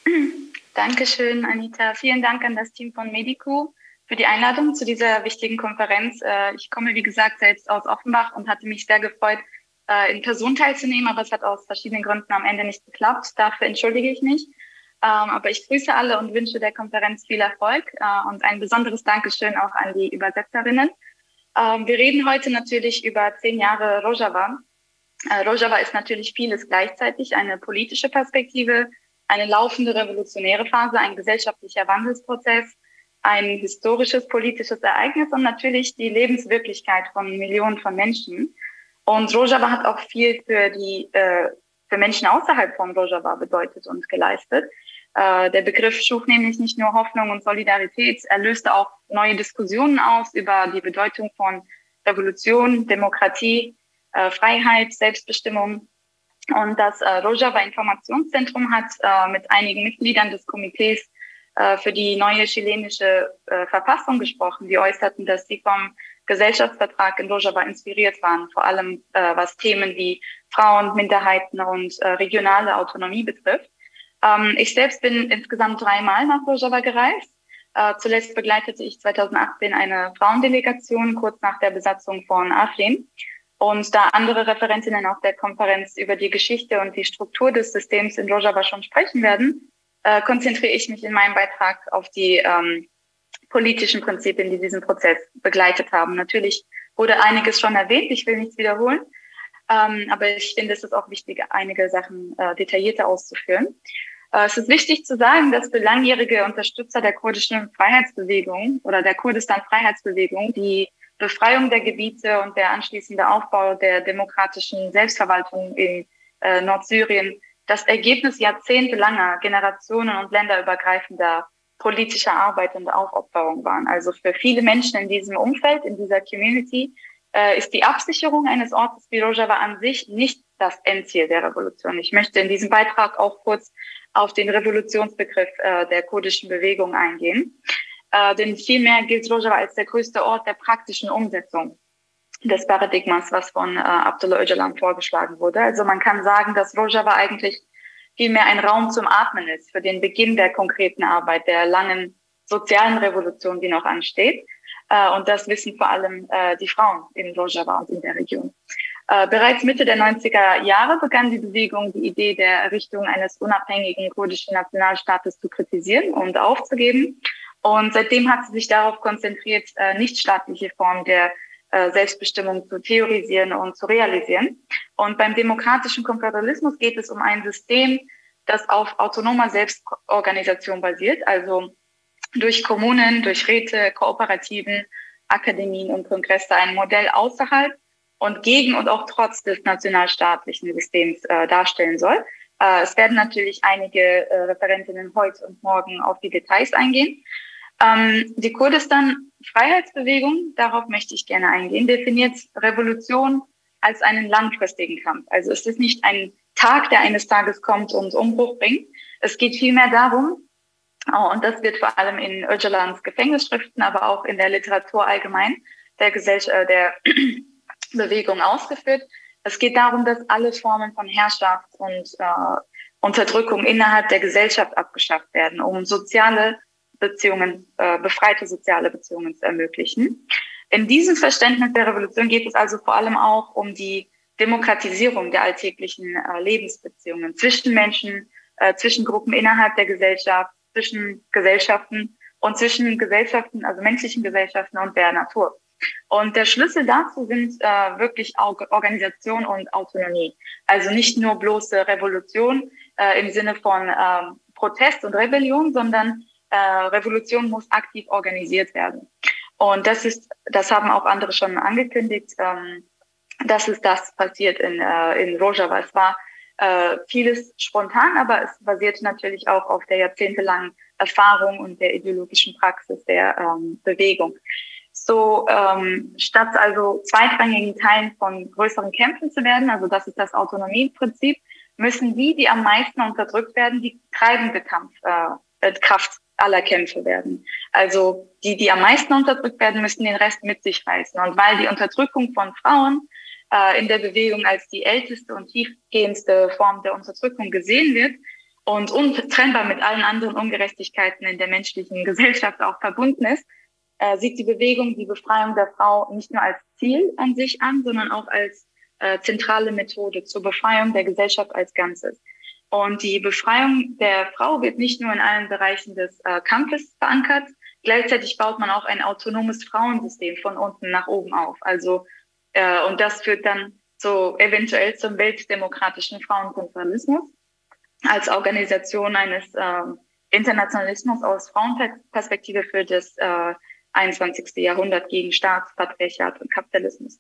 Dankeschön, Anita. Vielen Dank an das Team von Medico für die Einladung zu dieser wichtigen Konferenz. Ich komme, wie gesagt, selbst aus Offenbach und hatte mich sehr gefreut, in Person teilzunehmen, aber es hat aus verschiedenen Gründen am Ende nicht geklappt. Dafür entschuldige ich mich. Aber ich grüße alle und wünsche der Konferenz viel Erfolg und ein besonderes Dankeschön auch an die Übersetzerinnen. Wir reden heute natürlich über 10 Jahre Rojava. Rojava ist natürlich vieles gleichzeitig, eine politische Perspektive, eine laufende revolutionäre Phase, ein gesellschaftlicher Wandelsprozess, ein historisches politisches Ereignis und natürlich die Lebenswirklichkeit von Millionen von Menschen. Und Rojava hat auch viel für Menschen außerhalb von Rojava bedeutet und geleistet. Der Begriff schuf nämlich nicht nur Hoffnung und Solidarität, er löste auch neue Diskussionen aus über die Bedeutung von Revolution, Demokratie, Freiheit, Selbstbestimmung. Und das Rojava Informationszentrum hat mit einigen Mitgliedern des Komitees für die neue chilenische Verfassung gesprochen. Die äußerten, dass sie vom Gesellschaftsvertrag in Rojava inspiriert waren, vor allem was Themen wie Frauen, Minderheiten und regionale Autonomie betrifft. Ich selbst bin insgesamt 3 Mal nach Rojava gereist. Zuletzt begleitete ich 2018 eine Frauendelegation kurz nach der Besatzung von Afrin. Und da andere Referentinnen auf der Konferenz über die Geschichte und die Struktur des Systems in Rojava schon sprechen werden, konzentriere ich mich in meinem Beitrag auf die politischen Prinzipien, die diesen Prozess begleitet haben. Natürlich wurde einiges schon erwähnt, ich will nichts wiederholen, aber ich finde, es ist auch wichtig, einige Sachen detaillierter auszuführen. Es ist wichtig zu sagen, dass für langjährige Unterstützer der kurdischen Freiheitsbewegung oder der Kurdistan-Freiheitsbewegung die Befreiung der Gebiete und der anschließende Aufbau der demokratischen Selbstverwaltung in Nordsyrien das Ergebnis jahrzehntelanger, generationen- und länderübergreifender politischer Arbeit und Aufopferung waren. Also für viele Menschen in diesem Umfeld, in dieser Community, ist die Absicherung eines Ortes wie Rojava an sich nicht das Endziel der Revolution. Ich möchte in diesem Beitrag auch kurz auf den Revolutionsbegriff der kurdischen Bewegung eingehen. Denn vielmehr gilt Rojava als der größte Ort der praktischen Umsetzung des Paradigmas, was von Abdullah Öcalan vorgeschlagen wurde. Also man kann sagen, dass Rojava eigentlich vielmehr ein Raum zum Atmen ist für den Beginn der konkreten Arbeit, der langen sozialen Revolution, die noch ansteht. Und das wissen vor allem die Frauen in Rojava und in der Region. Bereits Mitte der 90er Jahre begann die Bewegung, die Idee der Errichtung eines unabhängigen kurdischen Nationalstaates zu kritisieren und aufzugeben. Und seitdem hat sie sich darauf konzentriert, nichtstaatliche Formen der Selbstbestimmung zu theorisieren und zu realisieren. Und beim demokratischen Konföderalismus geht es um ein System, das auf autonomer Selbstorganisation basiert, also durch Kommunen, durch Räte, Kooperativen, Akademien und Kongresse ein Modell außerhalb und gegen und auch trotz des nationalstaatlichen Systems darstellen soll. Es werden natürlich einige Referentinnen heute und morgen auf die Details eingehen. Die Kurdistan-Freiheitsbewegung, darauf möchte ich gerne eingehen, definiert Revolution als einen langfristigen Kampf. Also es ist nicht ein Tag, der eines Tages kommt und Umbruch bringt. Es geht vielmehr darum, und das wird vor allem in Öcalans Gefängnisschriften, aber auch in der Literatur allgemein der Bewegung ausgeführt. Es geht darum, dass alle Formen von Herrschaft und Unterdrückung innerhalb der Gesellschaft abgeschafft werden, um soziale Beziehungen, befreite soziale Beziehungen zu ermöglichen. In diesem Verständnis der Revolution geht es also vor allem auch um die Demokratisierung der alltäglichen Lebensbeziehungen zwischen Menschen, zwischen Gruppen innerhalb der Gesellschaft, zwischen Gesellschaften und zwischen Gesellschaften, also menschlichen Gesellschaften und der Natur. Und der Schlüssel dazu sind wirklich auch Organisation und Autonomie. Also nicht nur bloße Revolution im Sinne von Protest und Rebellion, sondern Revolution muss aktiv organisiert werden. Und das haben auch andere schon angekündigt, dass das passiert in Rojava. Es war vieles spontan, aber es basiert natürlich auch auf der jahrzehntelangen Erfahrung und der ideologischen Praxis der Bewegung. So statt also zweitrangigen Teilen von größeren Kämpfen zu werden, also das ist das Autonomieprinzip, müssen die am meisten unterdrückt werden, die treibende Kraft aller Kämpfe werden. Also die am meisten unterdrückt werden, müssen den Rest mit sich reißen. Und weil die Unterdrückung von Frauen in der Bewegung als die älteste und tiefgehendste Form der Unterdrückung gesehen wird, und untrennbar mit allen anderen Ungerechtigkeiten in der menschlichen Gesellschaft auch verbunden ist, sieht die Bewegung die Befreiung der Frau nicht nur als Ziel an sich an, sondern auch als zentrale Methode zur Befreiung der Gesellschaft als Ganzes. Und die Befreiung der Frau wird nicht nur in allen Bereichen des Kampfes verankert, gleichzeitig baut man auch ein autonomes Frauensystem von unten nach oben auf. Also und das führt dann eventuell zum weltdemokratischen Frauenkonferentismus als Organisation eines Internationalismus aus Frauenperspektive für das 21. Jahrhundert gegen Staat, Patriarchat und Kapitalismus.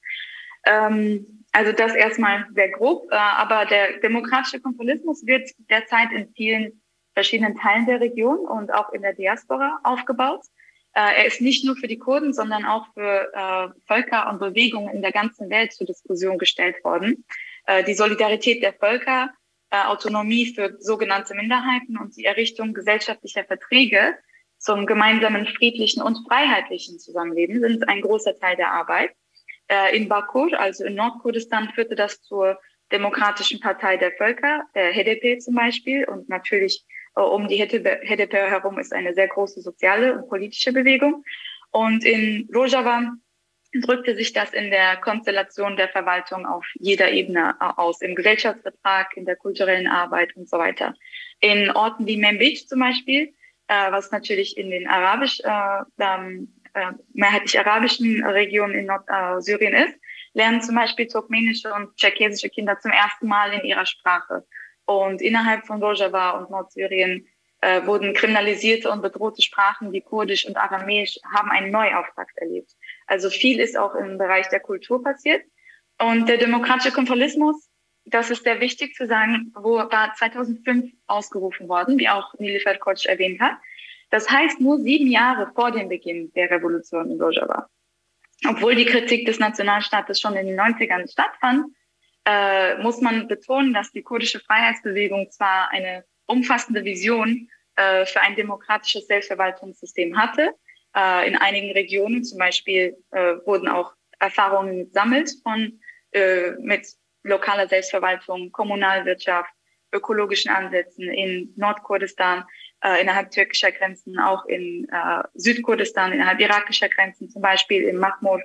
Also das erstmal sehr grob, aber der demokratische Konformismus wird derzeit in vielen verschiedenen Teilen der Region und auch in der Diaspora aufgebaut. Er ist nicht nur für die Kurden, sondern auch für Völker und Bewegungen in der ganzen Welt zur Diskussion gestellt worden. Die Solidarität der Völker, Autonomie für sogenannte Minderheiten und die Errichtung gesellschaftlicher Verträge zum gemeinsamen friedlichen und freiheitlichen Zusammenleben sind ein großer Teil der Arbeit. In Bakur, also in Nordkurdistan, führte das zur Demokratischen Partei der Völker, der HDP zum Beispiel. Und natürlich um die HDP herum ist eine sehr große soziale und politische Bewegung. Und in Rojava drückte sich das in der Konstellation der Verwaltung auf jeder Ebene aus, im Gesellschaftsvertrag, in der kulturellen Arbeit und so weiter. In Orten wie Manbij zum Beispiel, was natürlich in den mehrheitlich arabischen Regionen in Nordsyrien ist, lernen zum Beispiel turkmenische und tscherkessische Kinder zum ersten Mal in ihrer Sprache. Und innerhalb von Rojava und Nordsyrien wurden kriminalisierte und bedrohte Sprachen wie Kurdisch und Aramäisch haben einen Neuauftakt erlebt. Also viel ist auch im Bereich der Kultur passiert. Und der demokratische Konformismus, das ist sehr wichtig zu sagen, war 2005 ausgerufen worden, wie auch Nilüfer Koç erwähnt hat. Das heißt, nur 7 Jahre vor dem Beginn der Revolution in Rojava. Obwohl die Kritik des Nationalstaates schon in den 90ern stattfand, muss man betonen, dass die kurdische Freiheitsbewegung zwar eine umfassende Vision für ein demokratisches Selbstverwaltungssystem hatte. In einigen Regionen zum Beispiel wurden auch Erfahrungen gesammelt mit lokaler Selbstverwaltung, Kommunalwirtschaft, ökologischen Ansätzen in Nordkurdistan, innerhalb türkischer Grenzen, auch in Südkurdistan, innerhalb irakischer Grenzen, zum Beispiel im Mahmur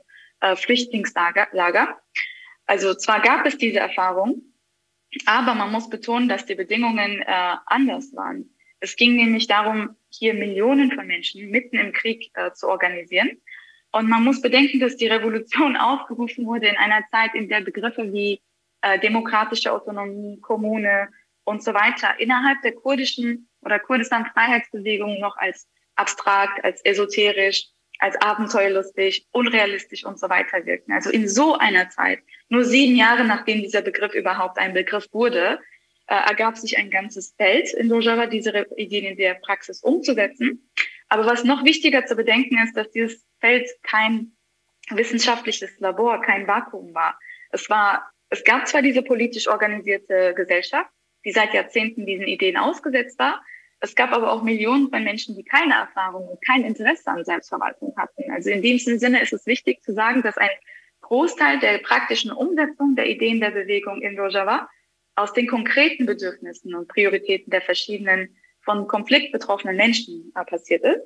Flüchtlingslager. Also zwar gab es diese Erfahrung, aber man muss betonen, dass die Bedingungen anders waren. Es ging nämlich darum, hier Millionen von Menschen mitten im Krieg zu organisieren. Und man muss bedenken, dass die Revolution ausgerufen wurde in einer Zeit, in der Begriffe wie demokratische Autonomie, Kommune und so weiter innerhalb der kurdischen oder Kurdistan-Freiheitsbewegung noch als abstrakt, als esoterisch, als abenteuerlustig, unrealistisch und so weiter wirken. Also in so einer Zeit, nur 7 Jahre nachdem dieser Begriff überhaupt ein Begriff wurde, ergab sich ein ganzes Feld in Rojava, diese Ideen in der Praxis umzusetzen. Aber was noch wichtiger zu bedenken ist, dass dieses Feld kein wissenschaftliches Labor, kein Vakuum war. Es gab zwar diese politisch organisierte Gesellschaft, die seit Jahrzehnten diesen Ideen ausgesetzt war. Es gab aber auch Millionen von Menschen, die keine Erfahrung und kein Interesse an Selbstverwaltung hatten. Also in diesem Sinne ist es wichtig zu sagen, dass ein Großteil der praktischen Umsetzung der Ideen der Bewegung in Rojava aus den konkreten Bedürfnissen und Prioritäten der verschiedenen von Konflikt betroffenen Menschen passiert ist.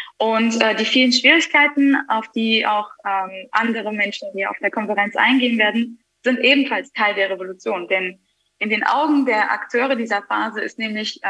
Und die vielen Schwierigkeiten, auf die auch andere Menschen hier auf der Konferenz eingehen werden, sind ebenfalls Teil der Revolution. Denn in den Augen der Akteure dieser Phase ist nämlich,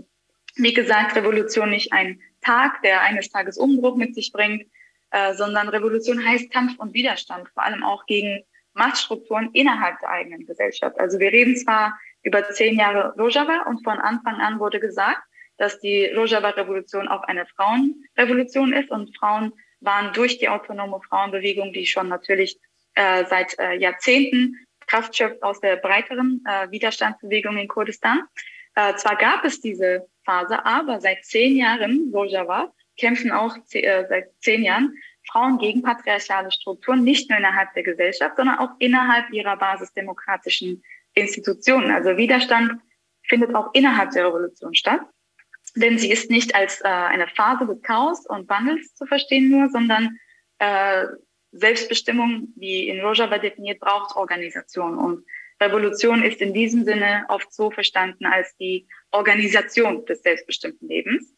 wie gesagt, Revolution nicht ein Tag, der eines Tages Umbruch mit sich bringt, sondern Revolution heißt Kampf und Widerstand, vor allem auch gegen Machtstrukturen innerhalb der eigenen Gesellschaft. Also wir reden zwar über 10 Jahre Rojava und von Anfang an wurde gesagt, dass die Rojava-Revolution auch eine Frauenrevolution ist und Frauen waren durch die autonome Frauenbewegung, die schon natürlich seit Jahrzehnten Kraft schöpft aus der breiteren Widerstandsbewegung in Kurdistan. Zwar gab es diese Phase, aber seit 10 Jahren, Rojava, kämpfen auch seit 10 Jahren Frauen gegen patriarchale Strukturen, nicht nur innerhalb der Gesellschaft, sondern auch innerhalb ihrer basisdemokratischen Institutionen. Also Widerstand findet auch innerhalb der Revolution statt, denn sie ist nicht als eine Phase des Chaos und Wandels zu verstehen nur, sondern Selbstbestimmung, wie in Rojava definiert, braucht Organisation. Und Revolution ist in diesem Sinne oft so verstanden als die Organisation des selbstbestimmten Lebens.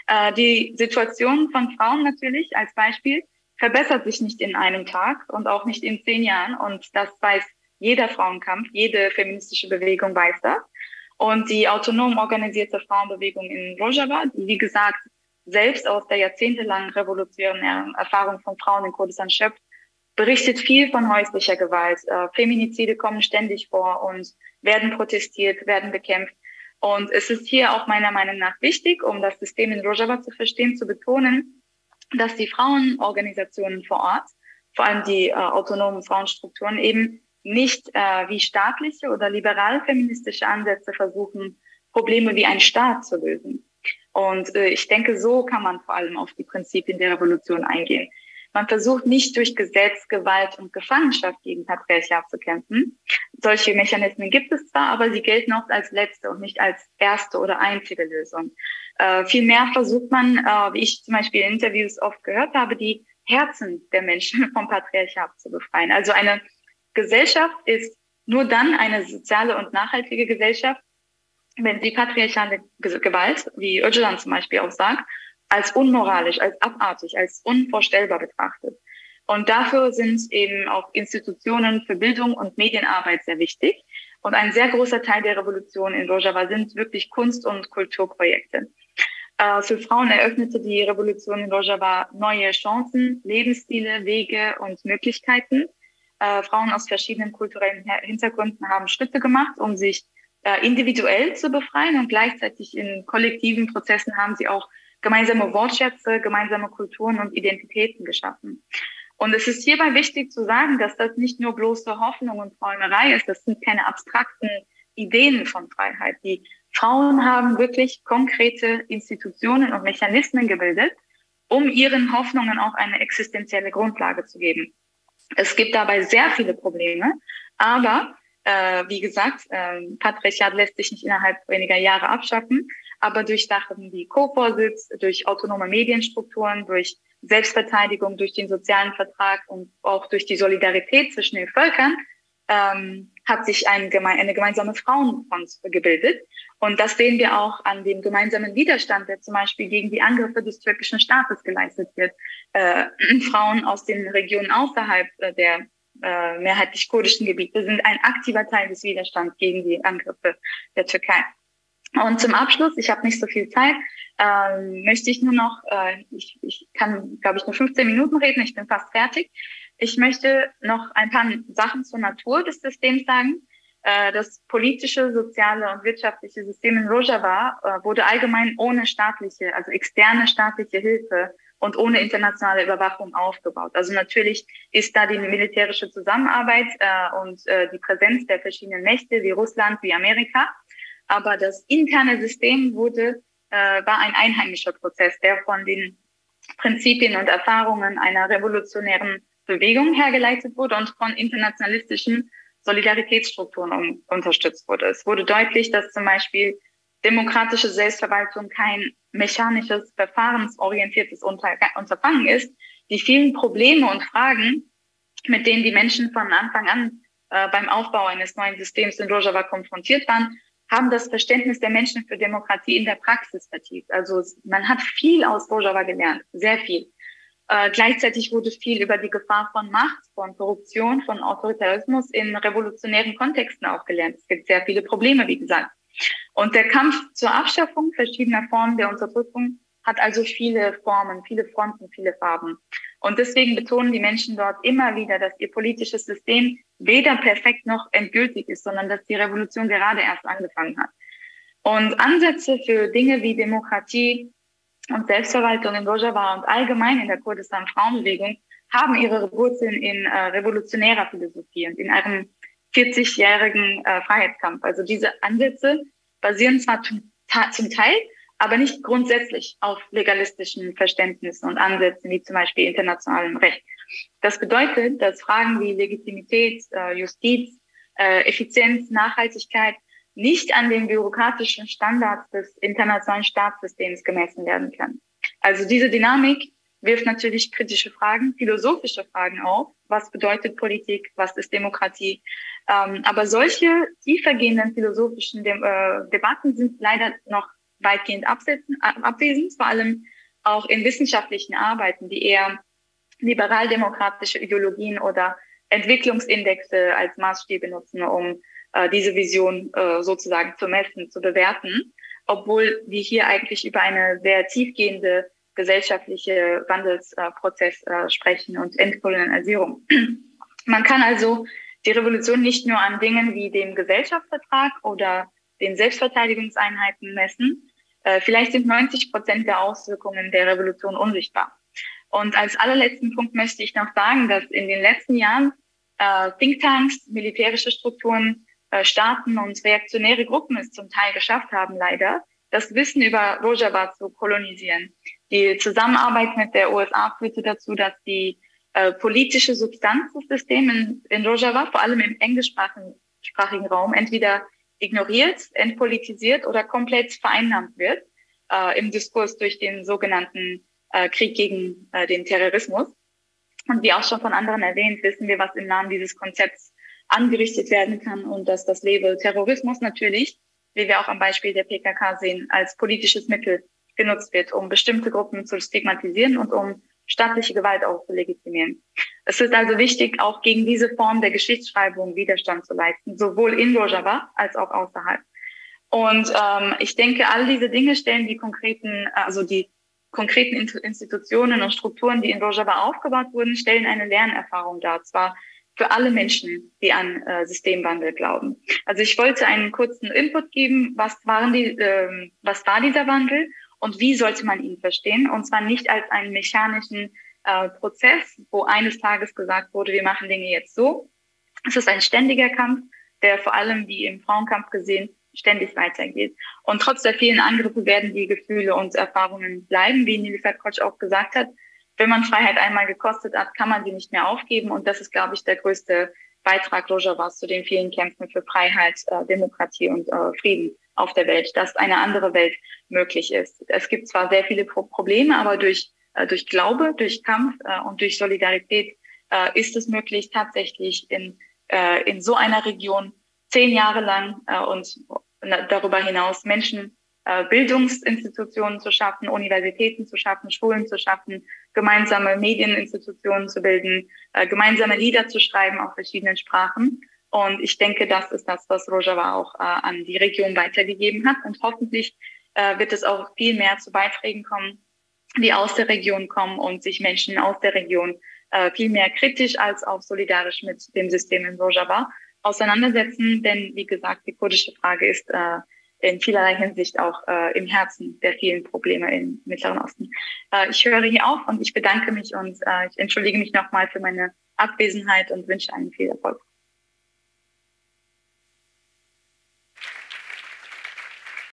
Die Situation von Frauen natürlich als Beispiel verbessert sich nicht in einem Tag und auch nicht in 10 Jahren. Und das weiß jeder Frauenkampf, jede feministische Bewegung weiß das. Und die autonom organisierte Frauenbewegung in Rojava, die wie gesagt selbst aus der jahrzehntelangen revolutionären Erfahrung von Frauen in Kurdistan schöpft, berichtet viel von häuslicher Gewalt. Feminizide kommen ständig vor und werden protestiert, werden bekämpft. Und es ist hier auch meiner Meinung nach wichtig, um das System in Rojava zu verstehen, zu betonen, dass die Frauenorganisationen vor Ort, vor allem die autonomen Frauenstrukturen, eben nicht wie staatliche oder liberal feministische Ansätze versuchen, Probleme wie ein Staat zu lösen. Und ich denke, so kann man vor allem auf die Prinzipien der Revolution eingehen. Man versucht nicht durch Gesetz, Gewalt und Gefangenschaft gegen Patriarchat zu kämpfen. Solche Mechanismen gibt es zwar, aber sie gelten oft als letzte und nicht als erste oder einzige Lösung. Vielmehr versucht man, wie ich zum Beispiel in Interviews oft gehört habe, die Herzen der Menschen vom Patriarchat zu befreien. Also eine Gesellschaft ist nur dann eine soziale und nachhaltige Gesellschaft, wenn sie patriarchale Gewalt, wie Öcalan zum Beispiel auch sagt, als unmoralisch, als abartig, als unvorstellbar betrachtet. Und dafür sind eben auch Institutionen für Bildung und Medienarbeit sehr wichtig. Und ein sehr großer Teil der Revolution in Rojava sind wirklich Kunst- und Kulturprojekte. Für Frauen eröffnete die Revolution in Rojava neue Chancen, Lebensstile, Wege und Möglichkeiten. Frauen aus verschiedenen kulturellen Hintergründen haben Schritte gemacht, um sich individuell zu befreien, und gleichzeitig in kollektiven Prozessen haben sie auch gemeinsame Wortschätze, gemeinsame Kulturen und Identitäten geschaffen. Und es ist hierbei wichtig zu sagen, dass das nicht nur bloße Hoffnung und Träumerei ist, das sind keine abstrakten Ideen von Freiheit. Die Frauen haben wirklich konkrete Institutionen und Mechanismen gebildet, um ihren Hoffnungen auch eine existenzielle Grundlage zu geben. Es gibt dabei sehr viele Probleme, aber wie gesagt, Patriarchat lässt sich nicht innerhalb weniger Jahre abschaffen, aber durch Sachen wie Co-Vorsitz, durch autonome Medienstrukturen, durch Selbstverteidigung, durch den sozialen Vertrag und auch durch die Solidarität zwischen den Völkern hat sich eine gemeinsame Frauenfront gebildet. Und das sehen wir auch an dem gemeinsamen Widerstand, der zum Beispiel gegen die Angriffe des türkischen Staates geleistet wird. Frauen aus den Regionen außerhalb der mehrheitlich kurdischen Gebiete sind ein aktiver Teil des Widerstands gegen die Angriffe der Türkei. Und zum Abschluss, ich habe nicht so viel Zeit, möchte ich nur noch, ich kann, glaube ich, nur 15 Minuten reden, ich bin fast fertig. Ich möchte noch ein paar Sachen zur Natur des Systems sagen. Das politische, soziale und wirtschaftliche System in Rojava wurde allgemein ohne staatliche, also externe staatliche Hilfe und ohne internationale Überwachung aufgebaut. Also natürlich ist da die militärische Zusammenarbeit und die Präsenz der verschiedenen Mächte wie Russland, wie Amerika. Aber das interne System war ein einheimischer Prozess, der von den Prinzipien und Erfahrungen einer revolutionären Bewegung hergeleitet wurde und von internationalistischen Solidaritätsstrukturen unterstützt wurde. Es wurde deutlich, dass zum Beispiel demokratische Selbstverwaltung kein mechanisches, verfahrensorientiertes Unterfangen ist. Die vielen Probleme und Fragen, mit denen die Menschen von Anfang an beim Aufbau eines neuen Systems in Rojava konfrontiert waren, haben das Verständnis der Menschen für Demokratie in der Praxis vertieft. Also man hat viel aus Rojava gelernt, sehr viel. Gleichzeitig wurde viel über die Gefahr von Macht, von Korruption, von Autoritarismus in revolutionären Kontexten auch gelernt. Es gibt sehr viele Probleme, wie gesagt. Und der Kampf zur Abschaffung verschiedener Formen der Unterdrückung hat also viele Formen, viele Fronten, viele Farben. Und deswegen betonen die Menschen dort immer wieder, dass ihr politisches System weder perfekt noch endgültig ist, sondern dass die Revolution gerade erst angefangen hat. Und Ansätze für Dinge wie Demokratie und Selbstverwaltung in Rojava und allgemein in der Kurdistan-Frauenbewegung haben ihre Wurzeln in revolutionärer Philosophie und in einem 40-jährigen Freiheitskampf. Also diese Ansätze basieren zwar zum Teil, aber nicht grundsätzlich auf legalistischen Verständnissen und Ansätzen wie zum Beispiel internationalem Recht. Das bedeutet, dass Fragen wie Legitimität, Justiz, Effizienz, Nachhaltigkeit nicht an den bürokratischen Standards des internationalen Staatssystems gemessen werden können. Also diese Dynamik wirft natürlich kritische Fragen, philosophische Fragen auf. Was bedeutet Politik? Was ist Demokratie? Aber solche tiefergehenden philosophischen Debatten sind leider noch weitgehend abwesend, vor allem auch in wissenschaftlichen Arbeiten, die eher liberal-demokratische Ideologien oder Entwicklungsindexe als Maßstäbe nutzen, um diese Vision sozusagen zu messen, zu bewerten, obwohl wir hier eigentlich über eine sehr tiefgehende gesellschaftliche Wandelsprozess sprechen und Entkolonisierung. Man kann also die Revolution nicht nur an Dingen wie dem Gesellschaftsvertrag oder den Selbstverteidigungseinheiten messen. Vielleicht sind 90% der Auswirkungen der Revolution unsichtbar. Und als allerletzten Punkt möchte ich noch sagen, dass in den letzten Jahren Thinktanks, militärische Strukturen, Staaten und reaktionäre Gruppen es zum Teil geschafft haben, leider, das Wissen über Rojava zu kolonisieren. Die Zusammenarbeit mit der USA führte dazu, dass die politische Substanz des Systems in Rojava, vor allem im englischsprachigen Raum, entweder ignoriert, entpolitisiert oder komplett vereinnahmt wird im Diskurs durch den sogenannten Krieg gegen den Terrorismus. Und wie auch schon von anderen erwähnt, wissen wir, was im Namen dieses Konzepts angerichtet werden kann und dass das Label Terrorismus natürlich, wie wir auch am Beispiel der PKK sehen, als politisches Mittel genutzt wird, um bestimmte Gruppen zu stigmatisieren und um staatliche Gewalt auch zu legitimieren. Es ist also wichtig, auch gegen diese Form der Geschichtsschreibung Widerstand zu leisten, sowohl in Rojava als auch außerhalb. Und ich denke, all diese Dinge stellen die konkreten Institutionen und Strukturen, die in Rojava aufgebaut wurden, stellen eine Lernerfahrung dar, zwar für alle Menschen, die an Systemwandel glauben. Also ich wollte einen kurzen Input geben, was war dieser Wandel und wie sollte man ihn verstehen? Und zwar nicht als einen mechanischen Prozess, wo eines Tages gesagt wurde, wir machen Dinge jetzt so. Es ist ein ständiger Kampf, der vor allem, wie im Frauenkampf gesehen, ständig weitergeht. Und trotz der vielen Angriffe werden die Gefühle und Erfahrungen bleiben, wie Nilüfer Koç auch gesagt hat. Wenn man Freiheit einmal gekostet hat, kann man sie nicht mehr aufgeben. Und das ist, glaube ich, der größte Beitrag Rojavas zu den vielen Kämpfen für Freiheit, Demokratie und Frieden auf der Welt, dass eine andere Welt möglich ist. Es gibt zwar sehr viele Probleme, aber durch Glaube, durch Kampf und durch Solidarität ist es möglich, tatsächlich in so einer Region 10 Jahre lang und darüber hinaus Menschen Bildungsinstitutionen zu schaffen, Universitäten zu schaffen, Schulen zu schaffen, gemeinsame Medieninstitutionen zu bilden, gemeinsame Lieder zu schreiben auf verschiedenen Sprachen. Und ich denke, das ist das, was Rojava auch an die Region weitergegeben hat. Und hoffentlich wird es auch viel mehr zu Beiträgen kommen, die aus der Region kommen und sich Menschen aus der Region viel mehr kritisch als auch solidarisch mit dem System in Rojava auseinandersetzen. Denn, wie gesagt, die kurdische Frage ist in vielerlei Hinsicht auch im Herzen der vielen Probleme im Mittleren Osten. Ich höre hier auf und ich bedanke mich und ich entschuldige mich nochmal für meine Abwesenheit und wünsche allen viel Erfolg.